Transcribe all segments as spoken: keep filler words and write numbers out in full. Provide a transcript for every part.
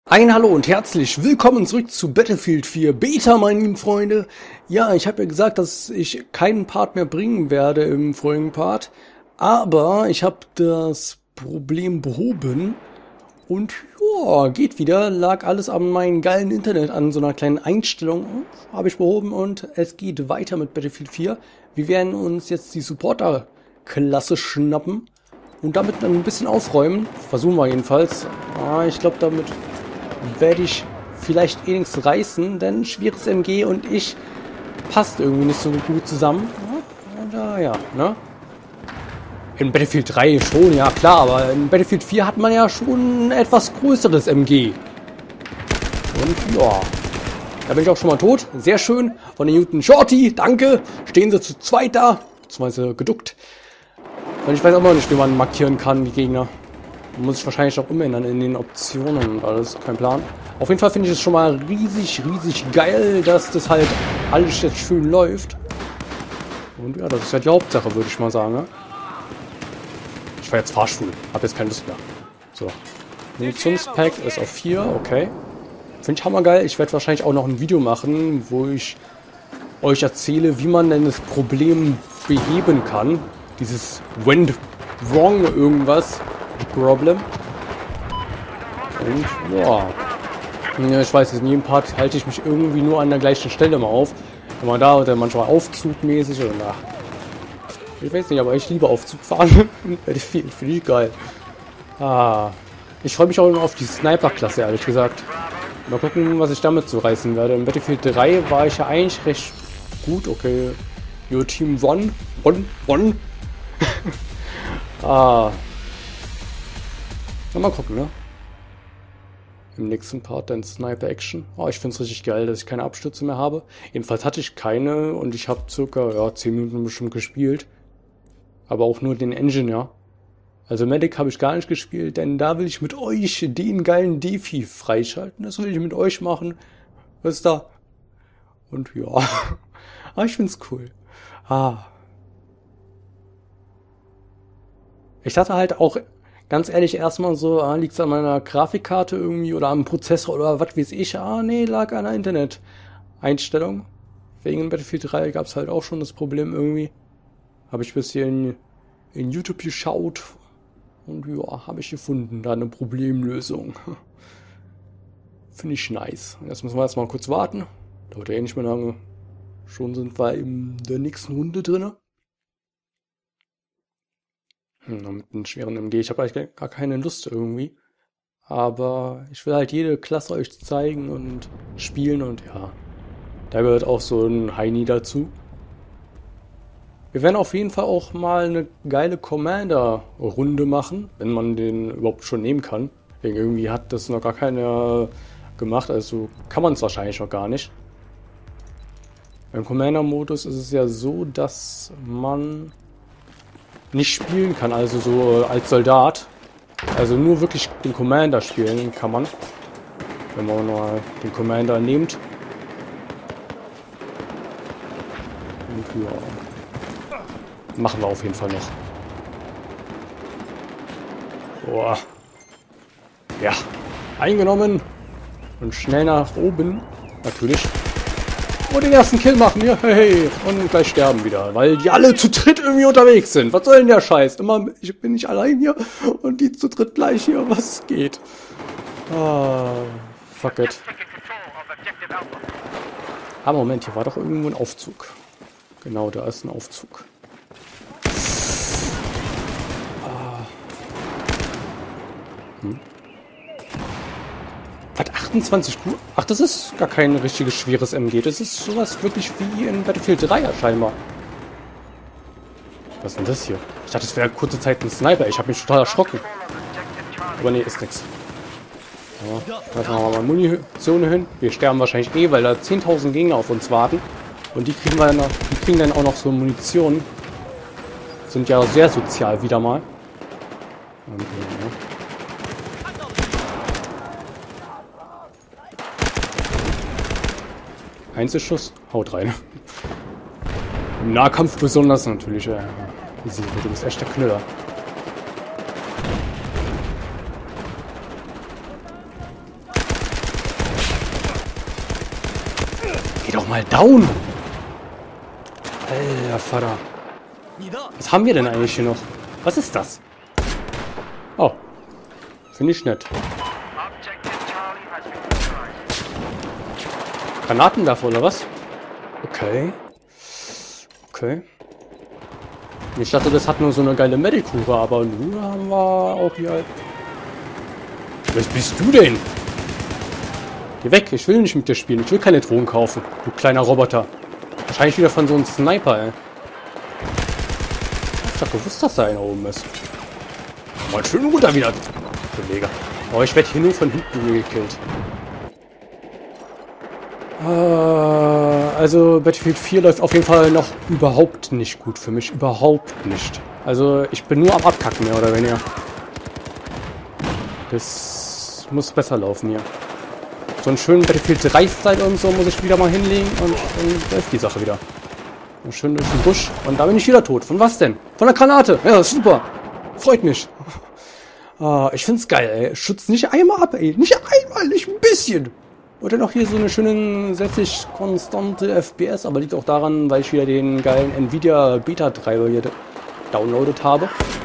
Ein Hallo und herzlich willkommen zurück zu Battlefield vier Beta, meine lieben Freunde. Ja, ich habe ja gesagt, dass ich keinen Part mehr bringen werde im vorigen Part, aber ich habe das Problem behoben und ja, geht wieder. Lag alles an meinem geilen Internet, an so einer kleinen Einstellung, habe ich behoben und es geht weiter mit Battlefield vier. Wir werden uns jetzt die Supporter-Klasse schnappen und damit ein bisschen aufräumen. Versuchen wir jedenfalls. Ah, ich glaube, damit werde ich vielleicht eh nichts reißen, denn schwieriges M G und ich passt irgendwie nicht so gut zusammen. Ja, ja, ne? In Battlefield drei schon, ja klar, aber in Battlefield vier hat man ja schon ein etwas größeres M G. Und ja, da bin ich auch schon mal tot. Sehr schön. Von den Newton Shorty, danke. Stehen sie zu zweit da, beziehungsweise geduckt. Und ich weiß auch noch nicht, wie man markieren kann, die Gegner. Muss ich wahrscheinlich auch umändern in den Optionen und alles, kein Plan. Auf jeden Fall finde ich es schon mal riesig, riesig geil, dass das halt alles jetzt schön läuft. Und ja, das ist ja die Hauptsache, würde ich mal sagen. Ne? Ich fahre jetzt Fahrstuhl, habe jetzt keine Lust mehr. So, Munitionspack ist auf vier, okay. Finde ich hammergeil. Ich werde wahrscheinlich auch noch ein Video machen, wo ich euch erzähle, wie man denn das Problem beheben kann. Dieses went wrong irgendwas. Problem. Und ja. ja. Ich weiß, in jedem Part halte ich mich irgendwie nur an der gleichen Stelle mal auf. Wenn man da oder manchmal aufzugmäßig oder nach. Ich weiß nicht, aber ich liebe Aufzug fahren. Finde ich geil. Ah. Ich freue mich auch immer auf die Sniper-Klasse, ehrlich gesagt. Mal gucken, was ich damit so reißen werde. In Battlefield drei war ich ja eigentlich recht gut. Okay. Your Team won. Won. Won. ah. Na, mal gucken, ne? Im nächsten Part dann Sniper-Action. Oh, ich finde es richtig geil, dass ich keine Abstürze mehr habe. Jedenfalls hatte ich keine und ich habe circa ja, zehn Minuten bestimmt gespielt. Aber auch nur den Engine, ja. Also Medic habe ich gar nicht gespielt, denn da will ich mit euch den geilen Defi freischalten. Das will ich mit euch machen. Was ist da? Und ja. ah, ich find's cool. Ah. Ich hatte halt auch... Ganz ehrlich, erstmal so, ah, liegt es an meiner Grafikkarte irgendwie oder am Prozessor oder was weiß ich. Ah, nee, lag an der Internet-Einstellung. Wegen Battlefield drei gab es halt auch schon das Problem irgendwie. Habe ich ein bisschen in YouTube geschaut und ja, habe ich gefunden, da eine Problemlösung. Finde ich nice. Jetzt müssen wir erstmal kurz warten. Dauert ja eh nicht mehr lange. Schon sind wir in der nächsten Runde drin. Hm, mit einem schweren M G. Ich habe eigentlich gar keine Lust irgendwie. Aber ich will halt jede Klasse euch zeigen und spielen und ja. Da gehört auch so ein Heini dazu. Wir werden auf jeden Fall auch mal eine geile Commander-Runde machen, wenn man den überhaupt schon nehmen kann. Wegen irgendwie hat das noch gar keiner gemacht, also kann man es wahrscheinlich noch gar nicht. Beim Commander-Modus ist es ja so, dass man nicht spielen kann, also so als Soldat. Also nur wirklich den Commander spielen kann man. Wenn man mal den Commander nimmt. Und ja. Machen wir auf jeden Fall noch. Boah. Ja. Eingenommen. Und schnell nach oben. Natürlich. Und den ersten Kill machen, ja, hey, und gleich sterben wieder, weil die alle zu dritt irgendwie unterwegs sind. Was soll denn der Scheiß? Immer, ich bin nicht allein hier und die zu dritt gleich hier, was geht? Ah, fuck it. Ah, Moment, hier war doch irgendwo ein Aufzug. Genau, da ist ein Aufzug. Ah. Hm. Hat achtundzwanzig Q? Ach, das ist gar kein richtiges schweres M G. Das ist sowas wirklich wie in Battlefield drei scheinbar. Was ist denn das hier? Ich dachte, das wäre kurze Zeit ein Sniper. Ich habe mich total erschrocken. Aber nee, ist nix. Ja, lassen wir mal Munition hin. Wir sterben wahrscheinlich eh, weil da zehntausend Gegner auf uns warten. Und die kriegen, wir dann, die kriegen dann auch noch so Munition. Sind ja sehr sozial wieder mal. Und, ja. Einzelschuss, haut rein. Im Nahkampf besonders natürlich. Ja. Du bist echt der Knüller. Geh doch mal down! Alter Vater. Was haben wir denn eigentlich hier noch? Was ist das? Oh. Finde ich nett. Granatenwerfer oder was? Okay. Okay. Ich dachte, das hat nur so eine geile Medic-Hure, aber nun haben wir auch hier... Was bist du denn? Geh weg, ich will nicht mit dir spielen. Ich will keine Drogen kaufen, du kleiner Roboter. Wahrscheinlich wieder von so einem Sniper, ey. Ich hab gewusst, dass da einer oben ist. Mal schön runter wieder, Kollege. Oh, ich werde hier nur von hinten gekillt. Äh, also Battlefield vier läuft auf jeden Fall noch überhaupt nicht gut für mich. Überhaupt nicht. Also ich bin nur am Abkacken, mehr oder weniger. Das muss besser laufen hier. So einen schönen Battlefield drei-Style und so muss ich wieder mal hinlegen und dann läuft die Sache wieder. Und schön durch den Busch und da bin ich wieder tot. Von was denn? Von der Granate. Ja, super. Freut mich. Ah, ich find's geil, ey. Schützt nicht einmal ab, ey. Nicht einmal, nicht ein bisschen. Und dann auch hier so eine schöne, sätzlich konstante F P S, aber liegt auch daran, weil ich wieder den geilen Nvidia Beta-Treiber hier downloadet habe.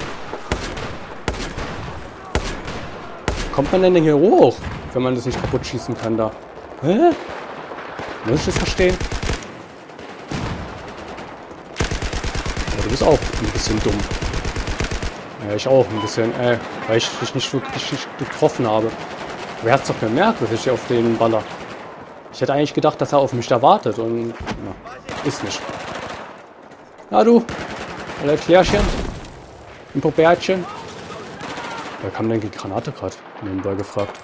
Kommt man denn hier hoch, wenn man das nicht kaputt schießen kann da? Hä? Muss ich das verstehen? Aber du bist auch ein bisschen dumm. Ja, ich auch ein bisschen, äh, weil ich dich nicht wirklich getroffen habe. Aber er hat es doch gemerkt, dass ich auf den baller. Ich hätte eigentlich gedacht, dass er auf mich da wartet und... Na, ist nicht. Na du, alle Klärchen. Ein Popärchen. Wer kam denn die Granate gerade? Nebenbei gefragt.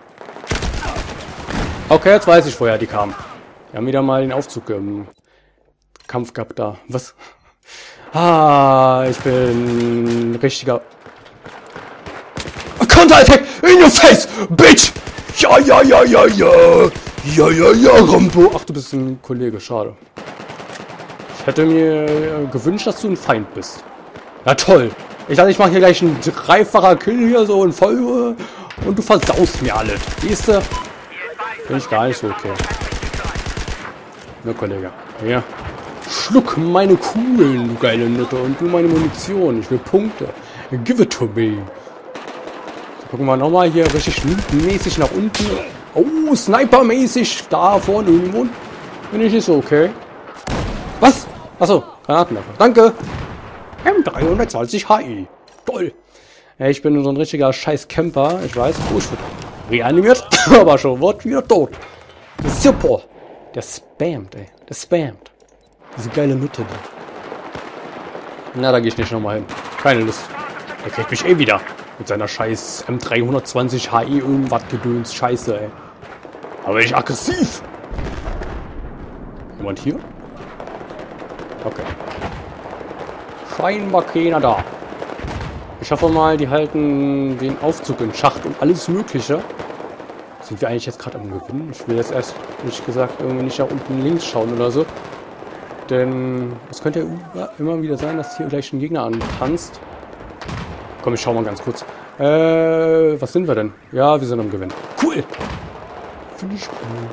Okay, jetzt weiß ich, woher die kam. Wir haben wieder mal den Aufzug im Kampf gehabt da. Was? Ah, ich bin ein richtiger... Counter-Attack in your face, bitch! Ja, ja, ja, ja, ja! Ja, ja, ja, Rambo! Ach, du bist ein Kollege, schade. Ich hätte mir gewünscht, dass du ein Feind bist. Ja, toll! Ich dachte, ich mache hier gleich einen dreifacher Kill hier so in Folge und du versaust mir alles. Siehst du? Finde ich gar nicht so okay. Ne, Kollege. Hier. Schluck meine Kugeln, du geile Nutte, und du meine Munition. Ich will Punkte. Give it to me. So, gucken wir nochmal hier richtig mäßig nach unten. Oh, Sniper-mäßig da vorne irgendwo. Finde ich nicht so okay. Was? Achso, Granatenwerfer. Danke. M dreihundertzwanzig H I. Toll. Ja, ich bin so ein richtiger scheiß Camper. Ich weiß. Oh, ich wurde reanimiert. Aber schon wird wieder tot. Super. Der spammt, ey. Der spammt. Diese geile Nutte da. Na, da gehe ich nicht nochmal hin. Keine Lust. Er kriegt mich eh wieder. Mit seiner scheiß M dreihundertzwanzig H I irgendwas gedöns. Scheiße, ey. Aber ich aggressiv. Jemand hier? Okay. Scheinbar keiner da. Ich hoffe mal, die halten den Aufzug in Schacht und alles Mögliche. Sind wir eigentlich jetzt gerade am Gewinnen? Ich will jetzt erst, nicht gesagt, irgendwie nicht nach unten links schauen oder so. Denn es könnte ja immer wieder sein, dass hier gleich ein Gegner antanzt. Komm, ich schau mal ganz kurz. Äh, was sind wir denn? Ja, wir sind am Gewinn. Cool! Finde ich cool.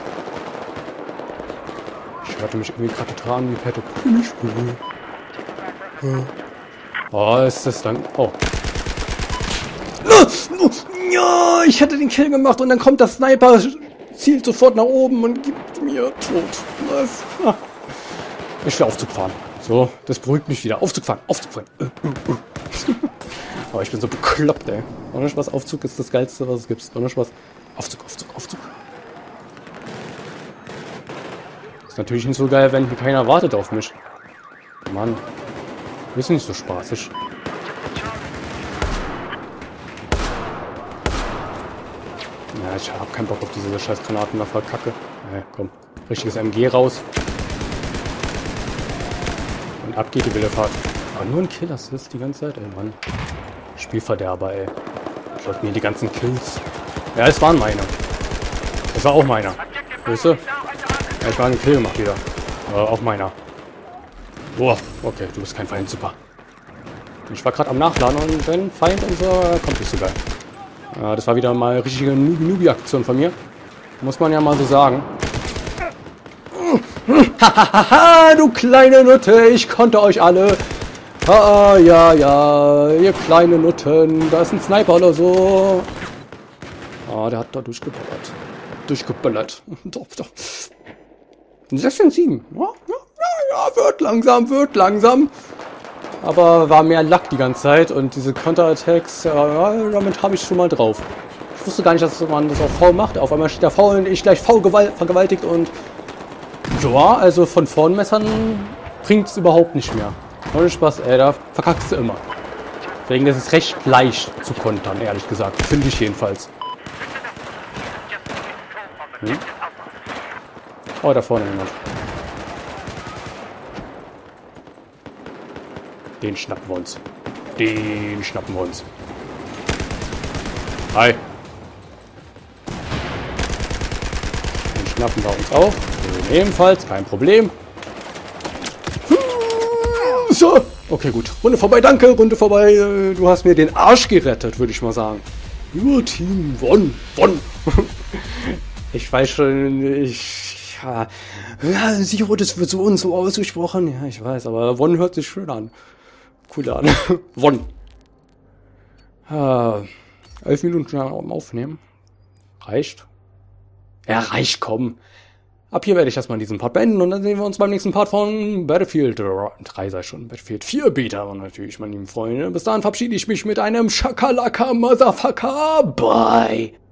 Ich hörte mich irgendwie gerade total an wie Petto. Finde ich cool. Oh, ist das dann... Oh. Ja, ich hatte den Kill gemacht und dann kommt der Sniper, zielt sofort nach oben und gibt mir tot. Ich will Aufzug fahren. So, das beruhigt mich wieder. Aufzug fahren, Aufzug fahren. Aber ich bin so bekloppt, ey. Ohne Spaß, Aufzug ist das Geilste, was es gibt. Ohne Spaß. Aufzug, Aufzug, Aufzug. Ist natürlich nicht so geil, wenn hier keiner wartet auf mich. Mann. Ist nicht so spaßig. Ja, ich hab keinen Bock auf diese scheiß Granaten da verkacke. Ja, komm. Richtiges M G raus. Und ab geht die wilde Fahrt. Aber nur ein Kill, das ist die ganze Zeit, ey, Mann. Spielverderber, ey. Ich wollte mir die ganzen Kills. Ja, es waren meine. Das war auch meiner. Weißt du? Ja, ich war einen Kill gemacht wieder. Aber auch meiner. Boah, okay, du bist kein Feind, super. Ich war gerade am Nachladen und wenn Feind und so, kommt nicht so geil. Ja, das war wieder mal eine richtige Newbie-Aktion von mir. Muss man ja mal so sagen. Hahaha, du kleine Nutte, ich konnte euch alle. Ah, ja, ja, ihr kleine Nutten. Da ist ein Sniper oder so. Ah, der hat da durchgeballert. Durchgeballert. Doch, doch. sechs von sieben. Ja, ja, ja, wird langsam, wird langsam. Aber war mehr Lack die ganze Zeit. Und diese Counter-Attacks, ja, damit habe ich schon mal drauf. Ich wusste gar nicht, dass man das auf V macht. Auf einmal steht da V und ich gleich V vergewaltigt und ja, also von Vornmessern bringt es überhaupt nicht mehr. Ohne Spaß, ey, da verkackst du immer. Deswegen ist es recht leicht zu kontern, ehrlich gesagt. Finde ich jedenfalls. Hm? Oh, da vorne jemand. Den schnappen wir uns. Den schnappen wir uns. Hi. Den schnappen wir uns auch. Den ebenfalls, kein Problem. So. Okay, gut. Runde vorbei, danke. Runde vorbei. Du hast mir den Arsch gerettet, würde ich mal sagen. Nur Team One. One. Ich weiß schon, ich... Ja, ja, Siro, das wird so und so ausgesprochen. Ja, ich weiß, aber One hört sich schön an. Cool an. One. Ah, elf Minuten am Aufnehmen. Reicht. Ja, reicht, komm. Ab hier werde ich erstmal diesen Part beenden und dann sehen wir uns beim nächsten Part von Battlefield drei, sei schon, Battlefield vier Beta und natürlich, meine lieben Freunde. Bis dahin verabschiede ich mich mit einem Shakalaka Motherfucker. Bye.